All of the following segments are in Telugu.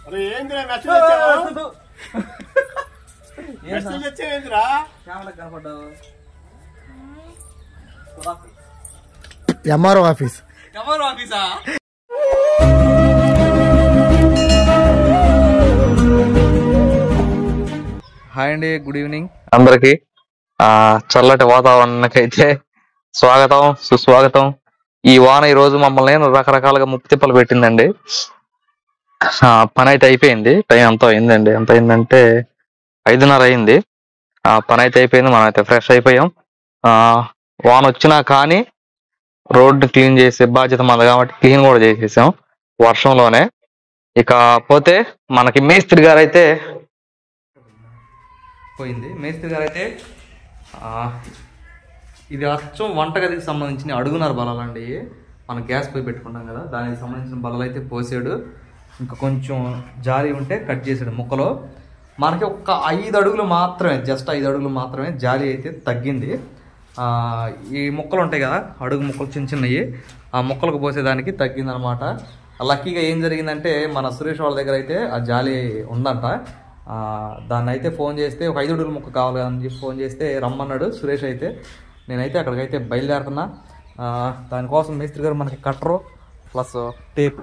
MRO office. హాయ్ అండి, గుడ్ ఈవినింగ్ అందరికి. చల్లటి వాతావరణానికైతే స్వాగతం సుస్వాగతం. ఈ వాన ఈ రోజు మమ్మల్ని రకరకాలుగా ముప్తిప్పలు పెట్టిందండి. పని అయితే అయిపోయింది. టైం ఎంత అయిందండి, ఎంత అయిందంటే 5:30 అయింది. పని అయితే అయిపోయింది, మనం అయితే ఫ్రెష్ అయిపోయాం. వాన వచ్చినా కానీ రోడ్డు క్లీన్ చేసే బాధ్యత మనది కాబట్టి క్లీన్ కూడా చేసేసాం వర్షంలోనే. ఇకపోతే మనకి మేస్త్రి గారు అయితే పోయింది. మేస్త్రి గారు అయితే ఇది అచ్చం వంటగదికి సంబంధించిన అడుగున్నర బలాలు అండి. మనం గ్యాస్ పోయి పెట్టుకుంటాం కదా, దానికి సంబంధించిన బలాలు అయితే పోసాడు. ఇంకా కొంచెం జాలి ఉంటే కట్ చేసాడు ముక్కలో. మనకి ఒక్క 5 అడుగులు మాత్రమే, జస్ట్ 5 అడుగులు మాత్రమే జాలి అయితే తగ్గింది. ఈ ముక్కలు ఉంటాయి కదా, అడుగు ముక్కలు చిన్న చిన్నవి, ఆ ముక్కలకు పోసేదానికి తగ్గిందనమాట. లక్కీగా ఏం జరిగిందంటే మన సురేష్ వాళ్ళ దగ్గర అయితే ఆ జాలి ఉందంట. దాన్ని అయితే ఫోన్ చేస్తే ఒక 5 అడుగుల ముక్క కావాలి అని చెప్పి ఫోన్ చేస్తే రమ్మన్నాడు సురేష్. అయితే నేనైతే అక్కడికైతే బయలుదేరుతున్నా. దానికోసం మేస్త్రి గారు మనకి కట్టరు ప్లస్ టేప్,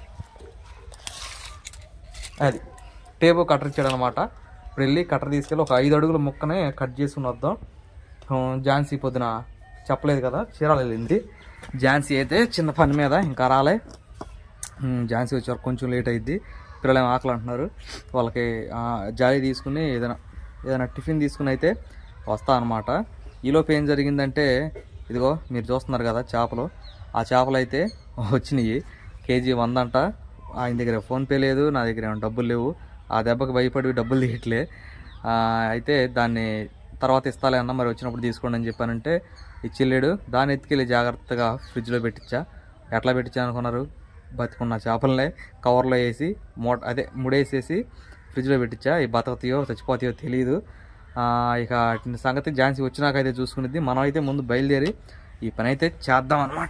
అది టేపు కట్టర్ ఇచ్చాడు అనమాట. ఇప్పుడు వెళ్ళి కట్టర్ తీసుకెళ్ళి ఒక 5 అడుగుల ముక్కనే కట్ చేసుకుని వద్దాం. ఝాన్సీ పొద్దున చెప్పలేదు కదా, చీరాలు వెళ్ళింది. ఝాన్సీ అయితే చిన్న పని మీద ఇంకా రాలే. ఝాన్సీ వచ్చేవారు కొంచెం లేట్ అయింది. పిల్లలు ఏమో ఆకలి అంటున్నారు. వాళ్ళకి జాలి తీసుకుని ఏదైనా టిఫిన్ తీసుకుని అయితే వస్తా అనమాట. ఈలోపు ఏం జరిగిందంటే ఇదిగో మీరు చూస్తున్నారు కదా చేపలు, ఆ చేపలు అయితే వచ్చినాయి. కేజీ 100 అంట. ఆయన దగ్గర ఫోన్పే లేదు, నా దగ్గర ఏమైనా డబ్బులు లేవు. ఆ దెబ్బకి భయపడి డబ్బులు తీయట్లే. అయితే దాన్ని తర్వాత ఇస్తాలే అన్న, మరి వచ్చినప్పుడు తీసుకోండి అని చెప్పానంటే ఇచ్చిలేడు. దాన్ని ఎత్తుకెళ్ళి జాగ్రత్తగా ఫ్రిడ్జ్లో పెట్టించా. ఎట్లా పెట్టించా అనుకున్నారు? బతికున్న చేపలనే కవర్లో వేసి ముడేసేసి ఫ్రిడ్జ్లో పెట్టించా. ఈ బతకతాయో చచ్చిపోతాయో తెలియదు. ఇక సంగతి ఝాన్సీ వచ్చినాకైతే చూసుకునేది. మనం అయితే ముందు బయలుదేరి ఈ పని అయితే చేద్దాం అనమాట.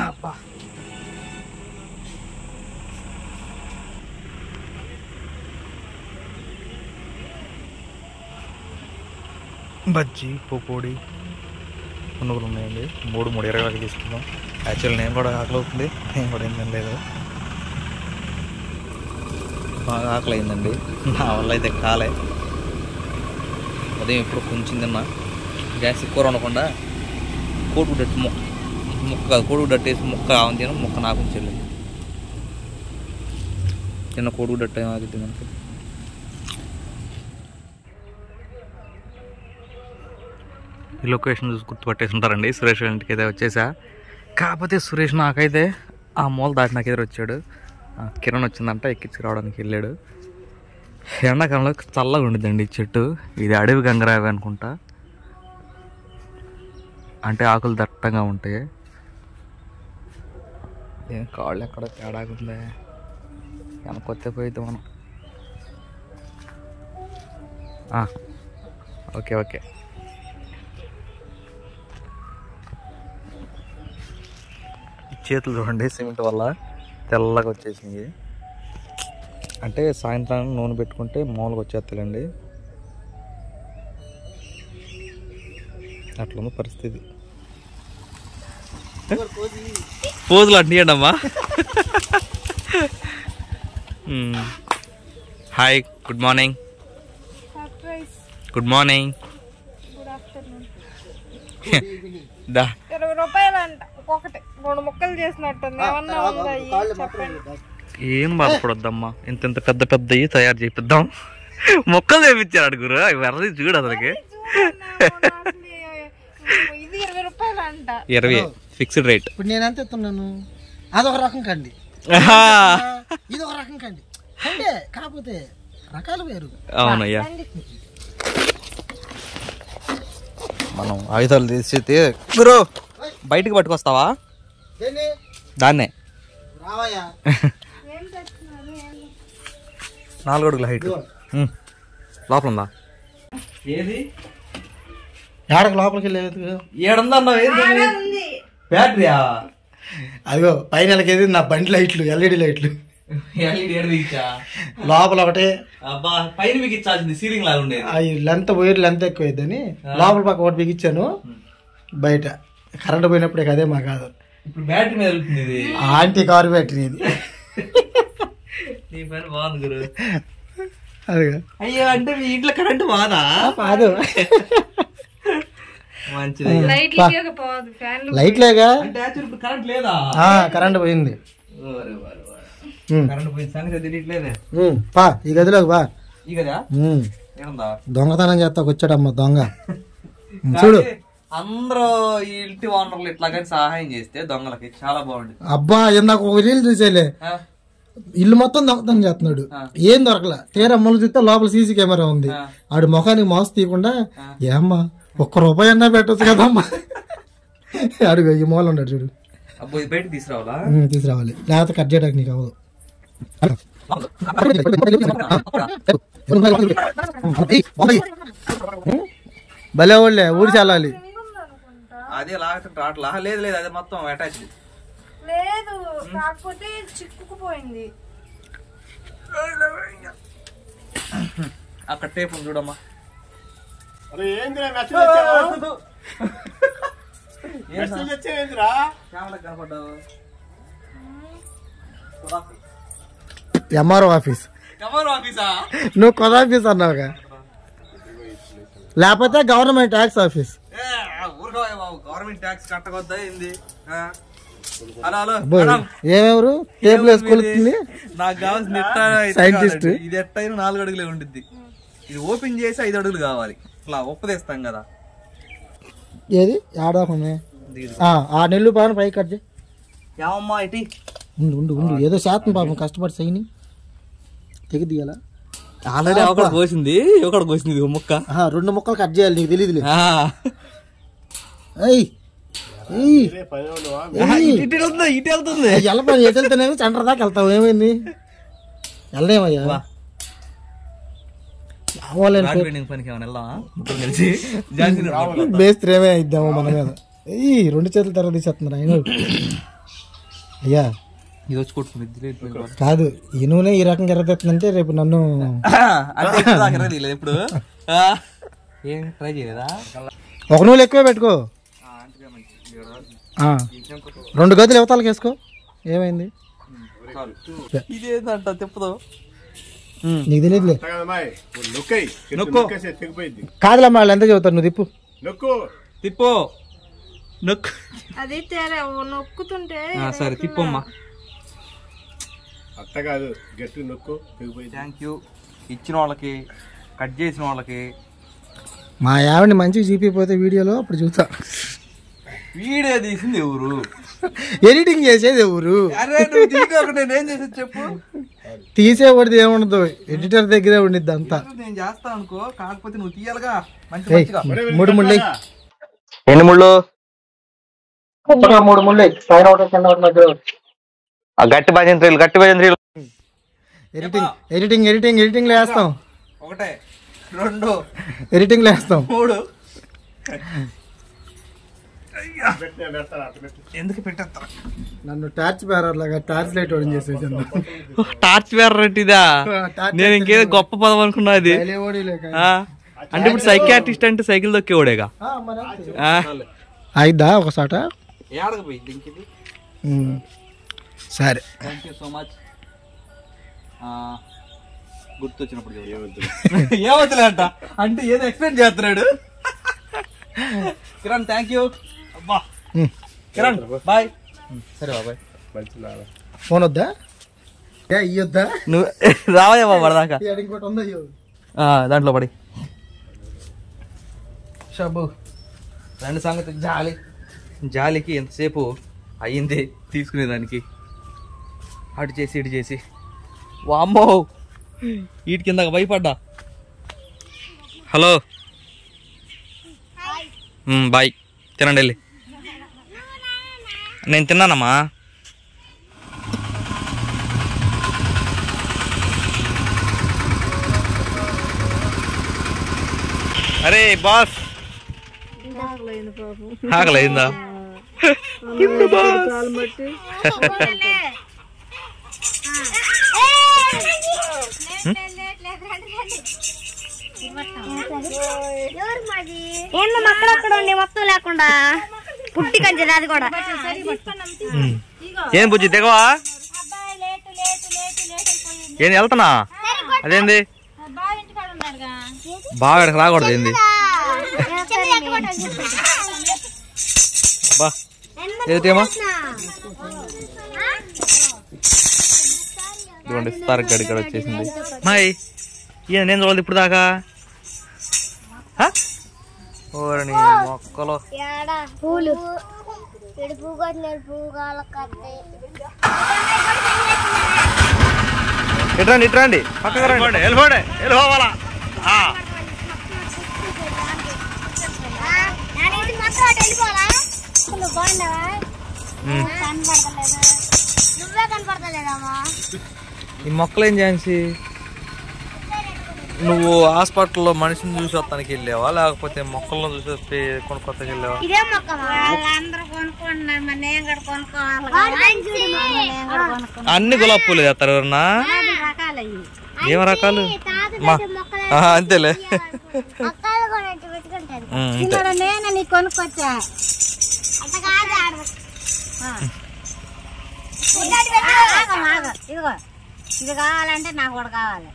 బజ్జీ పకోడీ పునుగులు ఉన్నాయండి. 3:20 తీసుకుందాం. యాక్చువల్ నేను కూడా ఆకలి అవుతుంది, నేను కూడా ఏం లేదు, బాగా ఆకలి అయిందండి. నా వల్ల అయితే కాలే. ఉదయం ఎప్పుడు కొంచెం తిన్నా. గ్యాస్ ఎక్కువ ఉండకుండా కోడిగుడ్డ ముక్క కాదు, కోడిగుడ్డ వేసి ముక్క ఆమె తిన, ముక్క నాకు చెల్లింది. చిన్న కోడిగుడ్డ టైం ఆగిద్ది మనకి. ఈ లొకేషన్ చూసి గుర్తుపట్టేసి ఉంటారండి. సురేష్ ఇంటికి అయితే వచ్చేసా. కాకపోతే సురేష్ నాకైతే ఆ మూల దాటి నాకు ఎదురు వచ్చాడు. కిరణ్ వచ్చిందంట, ఎక్కించి రావడానికి వెళ్ళాడు. ఎండాకాలంలో చల్లగా ఉండిద్దండి ఈ చెట్టు. ఇది అడవి గంగరావి అనుకుంటా, అంటే ఆకులు దట్టంగా ఉంటాయి. ఏం కాళ్ళు ఎక్కడ తేడాగా ఉందే, వెనకొత్తే పోయిద్దాం మనం. Okay okay. చేతులు చూడండి, సిమెంట్ వల్ల తెల్లగా వచ్చేసినాయి. అంటే సాయంత్రం నూనె పెట్టుకుంటే మామూలుగా వచ్చేస్తాయండి. అట్లుంది పరిస్థితి. పోజులు అంటియండి అమ్మా. Hi, good morning. Good morning. దా 20 రూపాయలంట ఒకటి, 3 ముక్కలు చేసినట్టుంది. ఏమన్నా ఉందా చెప్పండి. ఏం బాధపడొద్దమ్మా, ఇంత పెద్ద పెద్దవి తయారు చేపిద్దాం. మొక్కలు చేపించారు అడుగురు, అవి వెరది చూడు అసలుకి. ఇది 20 రూపాయలంట. 20 ఫిక్స్డ్ రేట్. ఇప్పుడు నేను ఎంత ఇస్తున్నాను? అదొక రకం కండి, ఇది ఒక రకం కండి, అంటే కాకపోతే రకాలు వేరు. అవునయ్యా. మనం ఆయుధాలు తీసి గురు బయటికి పట్టుకొస్తావా? దాన్నే 4 అడుగుల హైట్ లోపల ఉందా? ఏది ఏడకు లోపలికి వెళ్ళేది? ఏడుందన్నా బ్యాటరీయా? అదిగో పైన నా బండి లైట్లు, ఎల్ఈడి లైట్లు. లోపల ఒకటి అబ్బా పైన బిగించాల్సింది సీలింగ్ లాగా ఉండేది. లెంత్ వైర్ లెంత్ ఎక్కువ అయిందని లోపల పక్క ఒకటి బిగించాను. బయట కరెంట్ పోయినప్పుడు అదే మా కాదు. ఇప్పుడు బ్యాటరీ మీద వెళ్తుంది ఇది. ఆంటీ కారు బ్యాటరీ ఇది. నీ పని బాగుంది గురు. అదిగా అయ్యో అంటే మీ ఇంట్లో కరెంట్ బాదా? కాదు మంచిది. లైట్ లేగా అంటే ఇప్పుడు కరెంట్ లేదా? కరెంట్ పోయింది. కరెంట్ పోయిన సంగతి తెలియట్లేదే. పా ఈ గదిలోకి బా. ఈ గదా ఏముందా? దొంగతనం చేస్తా వచ్చాడమ్మా దొంగ. చూడు అందరూ ఈ ఇంటి ఓనర్లు ఇట్లా కానీ సహాయం చేస్తే దొంగలకి చాలా బాగుంది. అబ్బా ఇందాక ఒక రీల్ చూసేలే, ఇల్లు మొత్తం దొంగతనం చేస్తున్నాడు, ఏం దొరకలా. తీరా అమ్మలు చూస్తే లోపల సీసీ కెమెరా ఉంది. ఆడు ముఖానికి మాస్ తీయకుండా ఏమ్మా ₹1 అన్నా పెట్టచ్చు కదమ్మా అడుగు ఈ మూల ఉన్నాడు చూడు. అబ్బో బయట తీసుకురావాలా? తీసుకురావాలి, లేకపోతే కట్ చేయడానికి నీకు అవ్వదు. భలే వాళ్ళే ఊడి చాలాలి. అదే లాగుతుంటే అట్లా లేదు లేదు అదే మొత్తం అటాచ్ లేదు, కాకపోతే చిక్కుకుపోయింది. అక్కడ టేప్ ఉంది చూడమ్మా. MRO office. నువ్వు కొత్త ఆఫీస్ అన్నావుగా, లేకపోతే government tax office. Government tax కట్టకొద్దా ఏంది? ఏమెవరు టేబుల్ వేసుకొలుతుంది? నాకు కావాల్సిన సైంటిస్ట్. ఇది ఎట్టయినా 4 అడుగులే ఉండిద్ది. ఇది ఓపెన్ చేసి 5 అడుగులు కావాలి. ఇట్లా ఒప్పదేస్తాం కదా. ఏది ఆడాకున్నా ఆ నెల్లు పాను పై కట్ చేయి. ఏమమ్మా ఇటీ ఉండు ఉండు ఉండు, ఏదో శాతం పాపం కష్టపడి సైని తెగి తీయాలా. ఆల్రెడీ ఒకటి కోసింది, ఒకటి కోసింది ముక్క. 2 ముక్కలు కట్ చేయాలి, నీకు తెలియదు. ఇటు వెళ్తుంది. వెళ్ళపని ఎటు వెళ్తానేమో సెంటర్ దాకా వెళ్తావు. ఏమైంది వెళ్ళేమయ్యా? బేస్త్రి ఏమే ఇద్దాము మన మీద. 2 చేతుల తర్వాత తీసేస్తున్నారు ఆయన. అయ్యా ఇది వచ్చి కొట్టుకుంది కాదు, ఈ నూనె ఈ రకంగా ఎర్రతెత్తుందంటే రేపు నన్ను ఇప్పుడు ఏం ట్రై చేయలేదా? ఒక నూనె ఎక్కువ పెట్టుకో. 2 గదులు యువతాలకు వేసుకో. ఏమైంది? ఇదేంటంట తిప్పదు. నీకు తెలియదులే. కాదులమ్మా వాళ్ళు ఎంత చదువుతారు, నువ్వు తిప్పు. తిప్పు నొక్కు. అది నొక్కుతుంటే సరే తిప్పమ్మా. అట్ట కాదు, గట్టి నొక్కు. థ్యాంక్ యూ ఇచ్చిన వాళ్ళకి, కట్ చేసిన వాళ్ళకి. మా ఆవిడని మంచిగా చూపిపోతే వీడియోలో అప్పుడు చూస్తా. వీడియో తీసింది ఎవరు? ఎడిటింగ్ చేసేది ఎవరు? నేనేం చేసేది చెప్పు. తీసేవాడిది ఏముండదు, ఎడిటర్ దగ్గరే ఉండిద్ది అంతా. నేను చేస్తా అనుకో, కాకపోతే నువ్వు తీయాలిగా. మూడు ముళ్ళు. ఎన్ని ముళ్ళు? 3 ముళ్ళు. పైన ఒకటి కింద ఒకటి మధ్యలో. గట్టి భజంత్రీలు, గట్టి భజంత్రీలు. ఎడిటింగ్ ఎడిటింగ్ ఎడిటింగ్ ఎడిటింగ్ లో వేస్తాం. 1 2 ఎడిటింగ్ లో వేస్తాం. 3. ఎందుకు పెట్టేస్తా? నన్ను టార్చ్ బేరర్ లాగా టార్చ్ లైట్ ఓడింగ్ చేసేసాను. టార్చ్ బేరర్ ఇదా? నేను ఇంకేదో గొప్ప పదం అనుకున్నా. అది అంటే ఇప్పుడు సైకియాట్రిస్ట్ అంటే సైకిల్ దొక్కేవాడేగా. అయిద్దా ఒకసాట? సరే థ్యాంక్ యూ సో మచ్. గుర్తొచ్చినప్పుడు ఏమవుతులే అంట అంటే ఏదో ఎక్స్ప్లెయిన్ చేస్తున్నాడు. Kiran thank you. అబ్బా కిరణ్ బాయ్. సరే బాబాయ్. ఫోన్ వద్దా? ఇయ్యొద్దా? నువ్వు రావయ్యా బాబా దాకా. ఇంకోటి ఉందా? దాంట్లో పడి షబ్బు. 2 సంగతి జాలి. జాలికి ఎంతసేపు అయ్యింది తీసుకునేదానికి. అటు చేసి ఇటు చేసి వామ్మో వీటి కింద భయపడ్డా. Hello bye. తినండి వెళ్ళి. నేను తిన్నానమ్మా. అరే బాస్ ఆకలైందా? బట్టి ఏందో మొక్కలు అక్కడ ఉండి మొత్తం లేకుండా పుట్టి కంచెది అది కూడా. ఏం బుజ్జి దిగవా? ఏంది వెళ్తున్నా? అదేంది బాగా రాకూడదు ఏంది? బా ఏమో ఇదిగోండి స్టార్ గడి గడ వచ్చేసింది. మాయ్ ఈయన నేను చూడాలి ఇప్పుడు దాకా. ఓరని మొక్కలు పూలు ఇట్రండి ఇట్రండి పక్కకు రండి. వెళ్ళిపోండి వెళ్ళిపోవాలా? నువ్వే కనపడతలేదమ్మా. ఈ మొక్కలు ఏం చేసి నువ్వు హాస్పిటల్లో మనిషిని చూసి వస్తానికి వెళ్ళావా లేకపోతే మొక్కలను చూసి వస్తే కొనుక్కొత్తకి వెళ్ళావా? ఇదే మొక్క వాళ్ళందరూ కొనుక్కుంటున్నారు, మరి నేను కూడా కొనుక్కోవాలి. అన్ని గులాబీ పూలు చేస్తారు ఎవరన్నా? ఏం రకాలు? అంతేలే నేను నీకు కొనుక్కొచ్చా. ఇదిగో ఇది కావాలంటే నాకు కూడా కావాలి.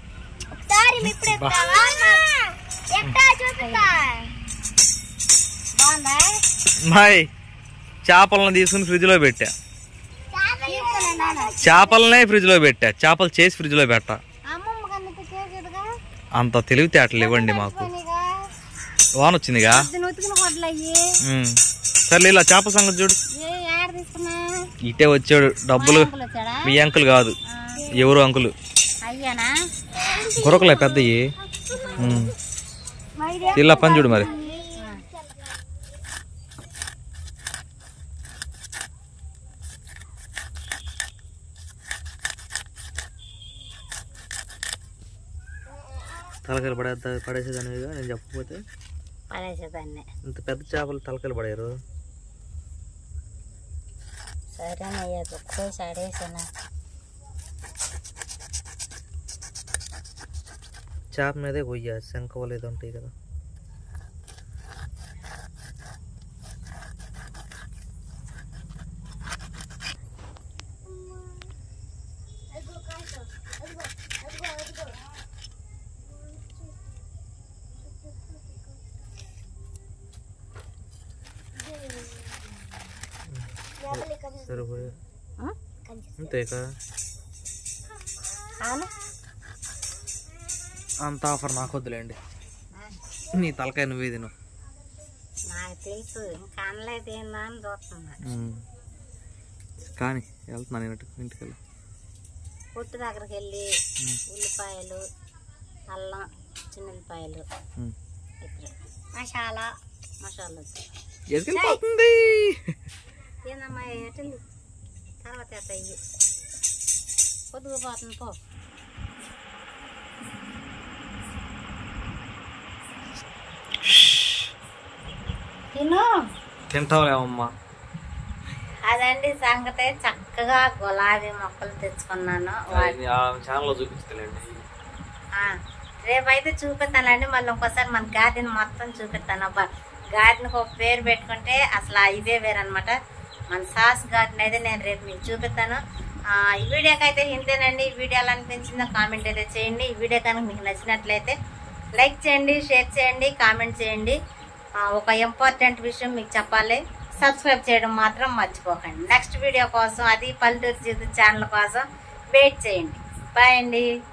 మాయ్ చేపలను తీసుకుని ఫ్రిడ్జ్ లో పెట్టా. చేపలనే ఫ్రిడ్జ్ లో పెట్టా. చేపలు చేసి ఫ్రిడ్జ్ లో పెట్టా. అంత తెలివితేటలు ఇవ్వండి మాకు. వాన వచ్చిందిగా. సర్లే ఇలా చేపల సంగతి చూడు. ఇటే వచ్చాడు డబ్బులు. మీ అంకులు కాదు ఎవరు అంకులు. గురకలే పెద్దయి. ఇలా పని చూడు మరి. తలకాయలు పడేసేదానివిగా నేను చెప్పకపోతే. పడేసేదాన్ని. ఇంత పెద్ద చేపలు తలకాయలు పడారు. సరేనయ్యా ఒక్కసారి ఆడేసాను. చేప మీదే కొయ్య శంఖవలు ఏదో ఉంటాయి కదా. సరిపోయా అంతేకా? అంత ఆఫర్ నాకు వద్దులేండి. నీ తలకాయ నువ్వే తిను. నాకు తెలుసు ఇంకా అనలేదు ఏందా అని చూస్తున్నా. కానీ వెళ్తున్నాను ఇంటికి వెళ్ళి పొట్టు దగ్గరికి వెళ్ళి ఉల్లిపాయలు అల్లం చిన్నపాయలు మసాలా వేసుకెళ్ళిపోతుంది. ఏందమ్మా ఎటుంది తర్వాత అయ్యి పొద్దుగా పోతుంది పో. తింటావులేమమ్మా. అదండి సంగతే. చక్కగా గులాబీ మొక్కలు తెచ్చుకున్నాను. ఛానల్లో చూపించలేండి. రేపైతే చూపిస్తానండి. మళ్ళీ ఇంకోసారి మన గార్డెన్ మొత్తం చూపిస్తాను. గార్డెన్కి ఒక పేరు పెట్టుకుంటే అసలు ఇదే వేరనమాట. మన సాస్ గార్డెన్ అయితే నేను రేపు మీకు చూపిస్తాను. ఈ వీడియోకి అయితే ఇంతేనండి. ఈ వీడియో ఎలా అనిపించిందో కామెంట్ అయితే చేయండి. ఈ వీడియో కనుక మీకు నచ్చినట్లయితే లైక్ చేయండి, షేర్ చేయండి, కామెంట్ చేయండి. ఒక ఇంపార్టెంట్ విషయం మీకు చెప్పాలి, సబ్స్క్రైబ్ చేయడం మాత్రం మర్చిపోకండి. నెక్స్ట్ వీడియో కోసం, అది పల్లెటూరు జీవితం ఛానల్ కోసం వెయిట్ చేయండి. బాయ్ అండి.